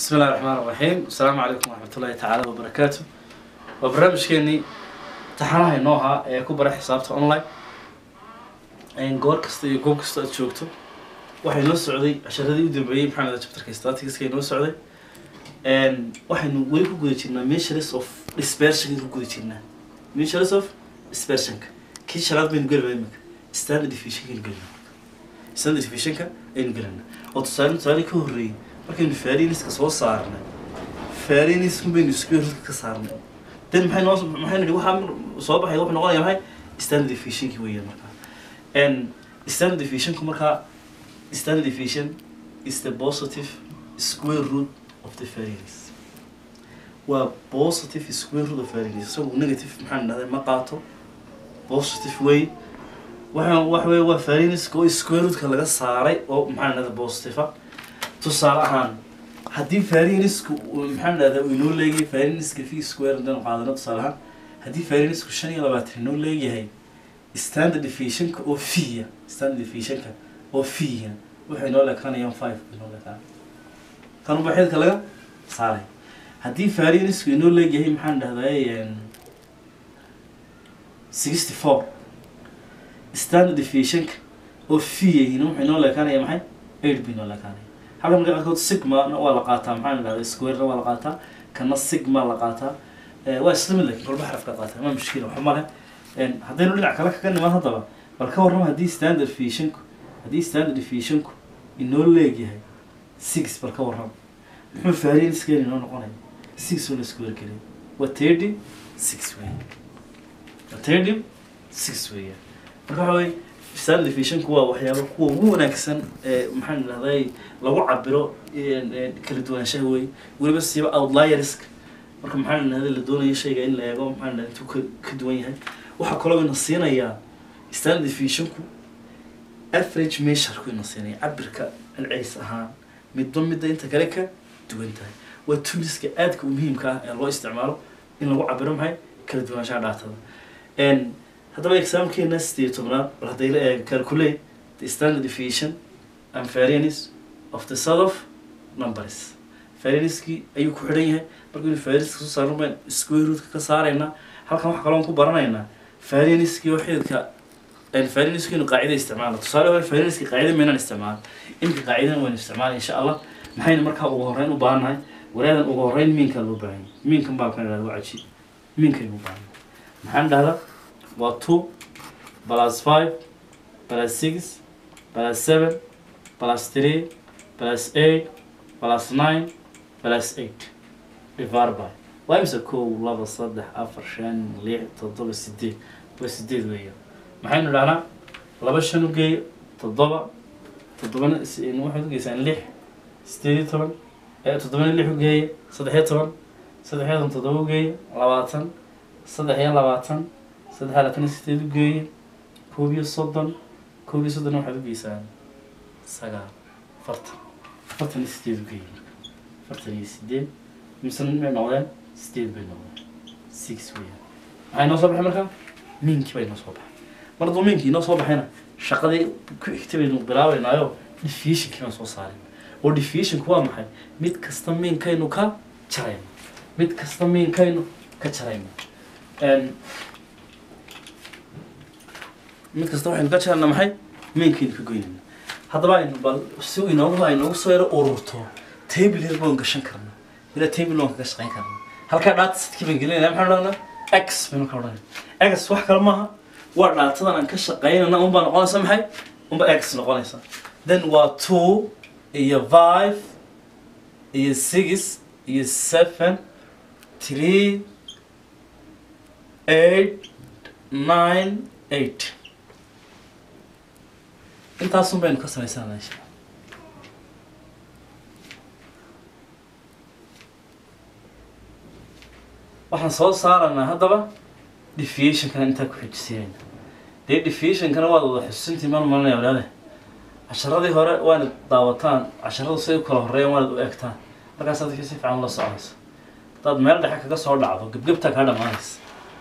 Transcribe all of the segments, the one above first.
بسم الله الرحمن الرحيم. السلام عليكم ورحمة الله تعالى وبركاته. وبرنامج كيني تحرها نوعها كبر حسابته أونلاين. إن جور كستي جوب كستات شوكتو. واحد نص سعودي عشان هذي يدري بعيد محمد شابتر كستات كيس كي نص سعودي. إن واحد نقول كقولي كنا measures of dispersion كقولي كنا measures of dispersion. كي شرط بنقول بينك standard deviation كنقولنا. standard deviation كنقولنا. وتصاري كوري. لكن فارينس كسر صارنا فارينس بين سكوير كسرنا تن محين وصل محين اللي واحد صوبه هيروح نقول يا محي standard deviation كويه مركا and standard deviation كمركا standard deviation is the positive square root of the variance و positive square root of variance so negative محن هذا ما قاطه positive way واحد variance كو square root كلا صاري أو محن هذا positive تصالحان هدي فارينس محمد هذا وينول لقي فارينس كفي سكوير ده قاعدنا تصالحان هدي فارينس كشني يلا باترينول لقي هاي standard deviation أو فيها standard deviation أو فيها وحنول لك أنا يوم 5 بنول لك كانوا بحيث كلا صالح هدي فارينس وينول لقي هاي محمد هذا يعني 64 standard deviation أو فيها هنا وحنول لك أنا يوم 8 بنول لك أنا هذا من قاعد سيجما ولا قاطع محل هذا سكوير ولا قاطع كنا سيجما ولا قاطع واسلم لك كل بحرف قاطع ما مشكلة وحملها هذين اللي عكلك كنا ما هضبه بالكور ما هدي ستاندرد فيشنكو هدي ستاندرد فيشنكو إنه اللي يجي هاي 6 بالكور هم نحن فارين سكير إنه نقول 6 ولا سكوير كذي وتيردي 6 ويا وتيردي 6 ويا بالكور standard deviation كوا وحياة كوا مو ناقصن محل هذاي لو عبروا كل دوان شهوي ولا بس يبقى outlier risk مركب محل هذا اللي دونه شيء قايل لا يقوم محل أنتوا كدوين هاي وحكوا من الصينية يا standard deviation كوا average measure كوا الصينية عبر كالعيس ها مدون مدة أنت كلك دوين تاي والتولز كأدك ومهم كالله استعماله إن لو عبرهم هاي كل دوان شعرات هذا هذا بقى إكسام كي الناس تيجتمنا راح تيجي كالكولي the standard deviation and variance of the set of numbers. variance كي أيو كحرية برضو variance كسو صاروا بين square root كسارينا هل كم حكلام كبرناينا variance كي واحد variance كي قاعدة استعمال تصاروا variance كي قاعدة من الاستعمال إنك قاعدة من الاستعمال إن شاء الله محين مركها وغورين وبانهاي ولا وغورين مين كانوا باين مين كان باكن هذا واحد شيء مين كانوا باين محن هذا 2 plus 5 plus 6 plus 7 plus 3 plus 8 plus 9 plus 8 divided by ويمسكوا لبا صدح أفر شان ليه تضرب السديد والسديد وياه محين العنا لبا شانو جاي تضربنا إن واحد جاي سان ليه ستيدي طبعا تضربنا ليه جاي صدحية طبعا صدحية تضربوا جاي لباتن صدحية لباتن صدق هذا كنا ستيدو جاي كوبي صدّن واحد بيسان سجا فرت ستيدو جاي فرت ستيد مثلاً من أولين ستيد بين أولين 6 ويا هاي نصبح مركا مين كي بين نصبح برضو مين كي نصبح هنا شقدي كتب البلاوي نايو ديفيشن كي نصب صارم وديفيشن كوا محل ميت كستم مين كاينو كا شرايم ميت كستم مين كاينو كشرايم mid kasta waxaan ka jeelnaa maxay meankiin ka goynayna haddaba aynu bal si inoogu soo yaro ururto table yar baan gashan karnaa ila table loon ka shaqeyn karnaa halka data setki baan gelinayna maxaan odhanaa x baan ka odhanaa x wax kale maaha waa datadan aan ka shaqeynayna un baan noqonaysa maxay unba x noqonaysa then waa 2 iyo 5 iyo 6 iyo 7 3 8 9 8 أنت أصلاً بين كسر يسألنا إيش وإحنا صار لنا هذا بقى deviation كان أنت كحجسين ده deviation كان واضح حسنتي ما يا ولاده عشرة دي هراء وانا دعوتان عشرة صيو كله هراء وانا وقتان لكن صدق يصير عن الله صعص طب ما يرد حكى قصة ولا عضو جبتك هذا مايس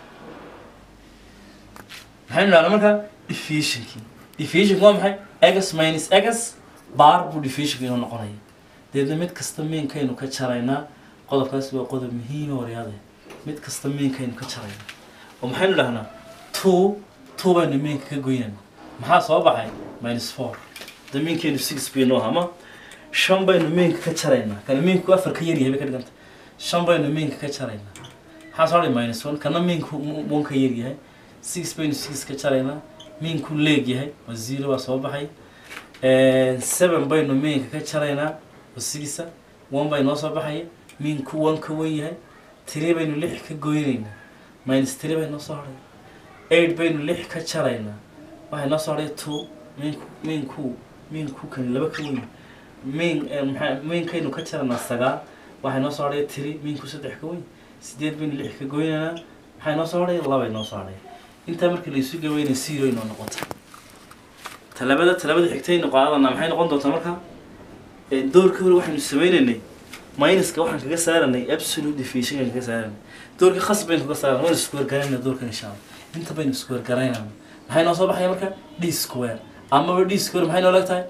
الحين أنا مركا deviation كي deviation كم هاي x minus x bar bu deviation كي نقول deedna mid kasta meankaynu ka jaraynaa qodobkaas waa qodob muhiim oo riyaade mid kasta meankaynu ka jaraynaa oo maxaynu dhahnaa 2 baynu meanka ka goynayna maxaa soo baxay -4 de meankaynu 6 baynu hama 5 baynu meanka ka jaraynaa kala meanku 4 ka yar yahay ka dhiganta 5 baynu meanka ka jaraynaa maxaa soo dhigay -1 kana meanku 1 ka yar yahay 6 baynu 6 ka jaraynaa meanku leeg yahay waa 0 waa soo baxay 7 baynu meanka ka jaraynaa oo 6 1 bay noo soo baxay meanku 1 ka weyn yahay 3 baynu 6 ka goynaynaa -3 bay noo soo haray 8 baynu 6 ka jaraynaa waxay noo soo haray 2 meanku kan 2 ka weyn meankaynu ka jaraynaa 9 waxay noo soo haray 3 meanku 3 ka weyn 8 baynu 6 ka goynaynaa waxay noo soo haray 2 bay noo soo haray inta markii la isu gaweynay 0 inoo noqoto talabada xigtayna qaadana maxay noqon doontaa marka doorka hore waxaynu sameeynay minuska waxaan kaga saaranay absolute deviation kaga saaranay doorka khas baynu kaga saaranay waan isku wargaranayna doorkan insha Allah inta baynu isku wargaraynaa maxay noo soo baxay marka d square ama d square maxay noo leeyahay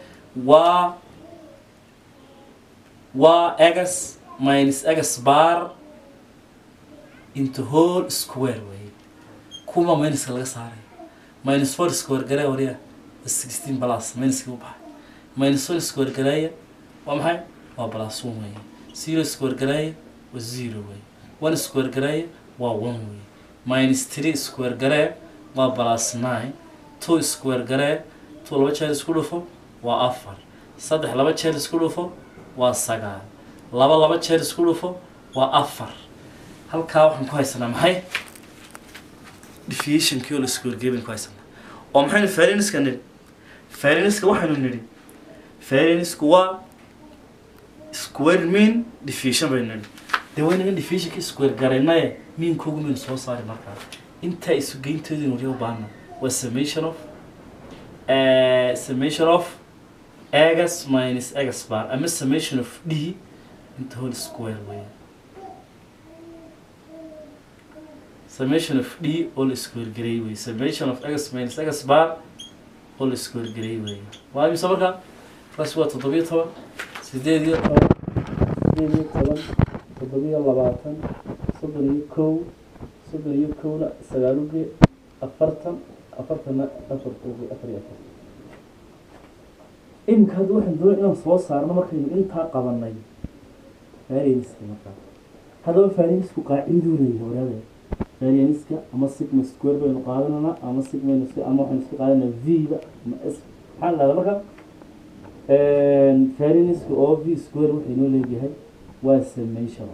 waa x minus x bar into whole square way kuma minuska laga saaray -4 square garay wariya 16 plus minuska u baxay -1 square garay waa maxay waa plus 1 way 0 square garay waa 0 way 1 square garay waa 1 way -3 square garay waa plus 9 2 square garay 2 laba jeer isku dhufo waa 4 3 laba jeer isku dhufo waa 9 laba jeer isku dhufo waa 4 halka waxaan ku haysanaa maxay deviation kii la square geben ku haysanaa oo maxaynu variance kan variance waxaynu niri variance waa square mean deviation baynu niri de wayna deviation ki square garanay mean kugu min soo saari markaa inta isu geynteedu inuu u baahna waa summation of x minus x bar ama summation of d into whole square way summation of d all square gray way summation of x minus x bar all square gray way waa imisa marka plus waa 17 8 imka hadda waxaan doonay inaan soo saarno markaynu intaa qabanay variance marka hadaba variance ku qaaciduu leeyahay waraade variance ama sigma square baynu qaadanana ama sigma ama waxaan isku qaadanaa v ba ama s maxaa la marka variance oo v square wuxuu inoo leeyahay waa summation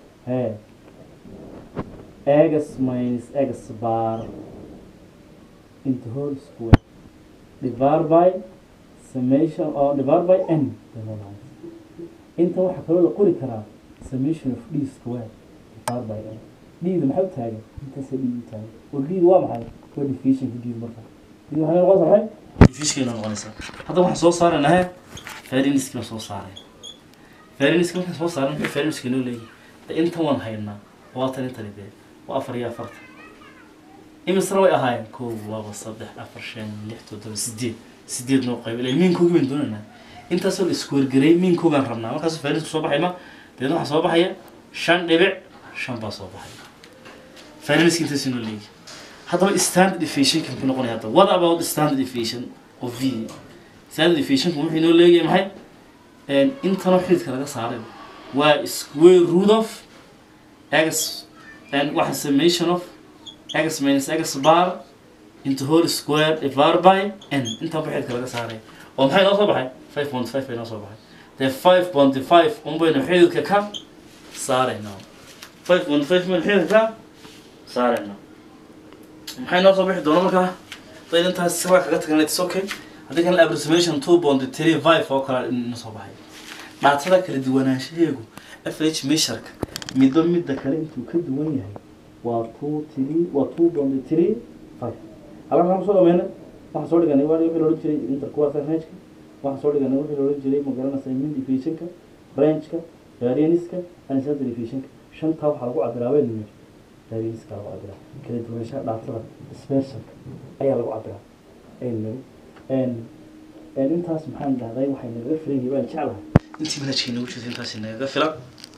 x minus x bar into whole square divided by summation or divided by n inta waxa kale la qori karaa summation of d square divided by n d maxay tahay inta se d tahay oo d waa maxay waa deviation d marka d waxa la qoray deviation la noqonaysa hadda waxa soo saaranahay variance ka soo saaray variance ka soo saaran variance inoo leeyahay inta waan haynaa waa tan inta leeyahay waa 4 iyo 4 imisra way ahaayeen 1 2 3 4 5 6 7 noo qayb ilaa min kugu min doonana inta soo isku wargaray min kugu aan rabnaa markaas variance soo baxay ma deedna waxa soo baxaya 5.5 baa soo baxay variance inta soo leeyahay hadaba standard deviation kan noqonaya hadda what about standard deviation of v standard deviation wuxuu inoo leeyahay maxay inta xididka laga saaray waa square root of x and what is summation of x minus x bar into whole square divided by n inta xididka laga saaray oo maxay noo soo baxay 5.5 bay noo soo baxay the 5.5 baynu xididka ka saarayna 5.5 baynu xididka ka saarayna maxay noo soo bixi doona markaa dadin intaas sabab kaga tagnay it's okay hadii kan approximation 2.35 oo kala in soo baxay dhaatada kala duwanaanshaheegu average measure midda kale intuu ka duwan yahay waa 2.35 halkan soo dhameeyna waxa soo dhiganay wixii loo jiray interquartile range waxa soo dhiganay wixii loo jiray magaranaysa mean deviation ka range ka variance ka and standard deviation shanta waxa lagu cabiraabay nimir variance ka lagu cabiraa kala duwanaanshaha dhaatada dispersion ayaa lagu cabiraa and intaas maxaan dhahday waxay naga filan yihiin jeclahay انتي منهجكي نوجد انتاس انه فلا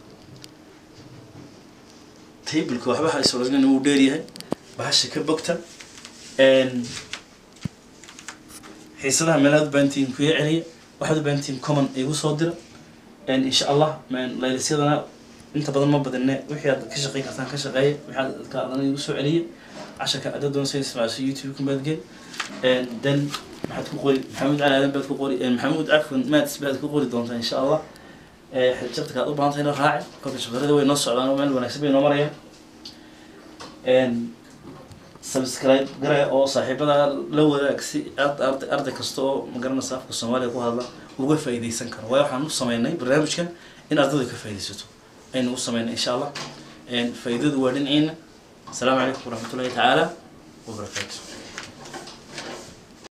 تيبل كو waxba hayso laga inuu dheer yahay bahasha ka bogta xiisadaha meelaad baantiin ku yeeceliya waxaad baantiin common igu soo dira insha Allah man laylisyadana inta badan ma badane wixii aad ka shaqeyn kartaan ka shaqeeya waxaad ka adana igu soo celiya عشان كذا دون سيسمع في يوتيوب كم بدقين دن حتكون قولي محمود على آدم بدك قولي محمود عفوا ما تسبق قولي دون إن شاء الله حجتك هذا بعض هنا راعي كل شغله ده وينص على نومل ونكسب نمرة سبسكرايب قرأ أو صاحبنا لو أكسي أرض كستو مقرنا صاحب الصومالي وهذا وقف فايدة سنكر وياح نص سمينا برنامج كان إن أرضه كفايدة ستو إن نص سمينا إن شاء الله فايدة وردين السلام عليكم ورحمة الله تعالى وبركاته.